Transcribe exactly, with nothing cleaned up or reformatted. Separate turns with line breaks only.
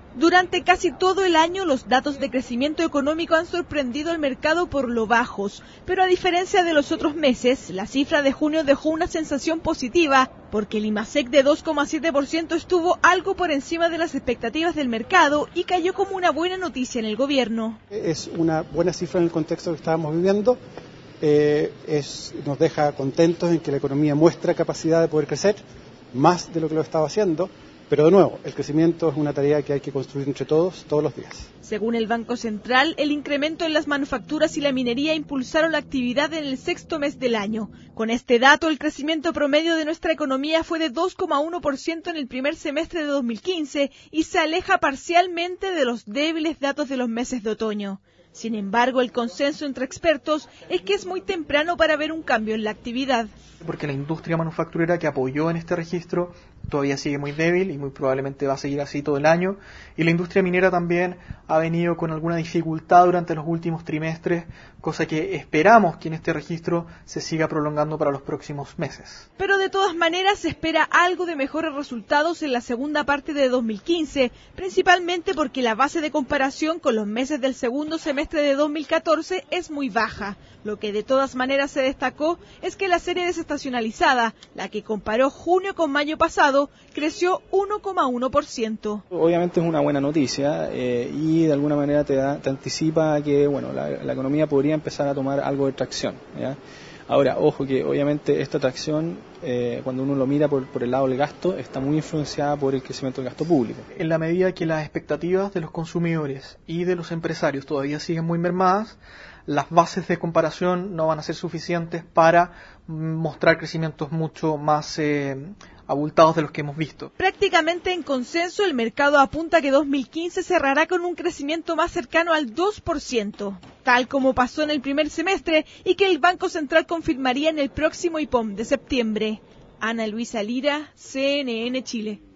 Durante casi todo el año, los datos de crecimiento económico han sorprendido al mercado por lo bajos, pero a diferencia de los otros meses, la cifra de junio dejó una sensación positiva, porque el IMASEC de dos coma siete por ciento estuvo algo por encima de las expectativas del mercado y cayó como una buena noticia en el gobierno.
Es una buena cifra en el contexto que estábamos viviendo, eh, es, nos deja contentos en que la economía muestra capacidad de poder crecer, más de lo que lo estaba haciendo. Pero de nuevo, el crecimiento es una tarea que hay que construir entre todos, todos los días.
Según el Banco Central, el incremento en las manufacturas y la minería impulsaron la actividad en el sexto mes del año. Con este dato, el crecimiento promedio de nuestra economía fue de dos coma uno por ciento en el primer semestre de dos mil quince y se aleja parcialmente de los débiles datos de los meses de otoño. Sin embargo, el consenso entre expertos es que es muy temprano para ver un cambio en la actividad.
Porque la industria manufacturera que apoyó en este registro todavía sigue muy débil y muy probablemente va a seguir así todo el año. Y la industria minera también ha venido con alguna dificultad durante los últimos trimestres, cosa que esperamos que en este registro se siga prolongando para los próximos meses.
Pero de todas maneras se espera algo de mejores resultados en la segunda parte de dos mil quince, principalmente porque la base de comparación con los meses del segundo semestre de dos mil catorce es muy baja. Lo que de todas maneras se destacó es que la serie desestacionalizada, la que comparó junio con mayo pasado, creció uno coma uno por ciento.
Obviamente es una buena noticia eh, y de alguna manera te, da, te anticipa que bueno, la, la economía podría empezar a tomar algo de tracción, ¿ya? Ahora, ojo que obviamente esta tracción, eh, cuando uno lo mira por, por el lado del gasto, está muy influenciada por el crecimiento del gasto público.
En la medida que las expectativas de los consumidores y de los empresarios todavía siguen muy mermadas, las bases de comparación no van a ser suficientes para mostrar crecimientos mucho más eh, abultados de los que hemos visto.
Prácticamente en consenso, el mercado apunta que dos mil quince cerrará con un crecimiento más cercano al dos por ciento, tal como pasó en el primer semestre y que el Banco Central confirmaría en el próximo I P O M de septiembre. Ana Luisa Lira, C N N Chile.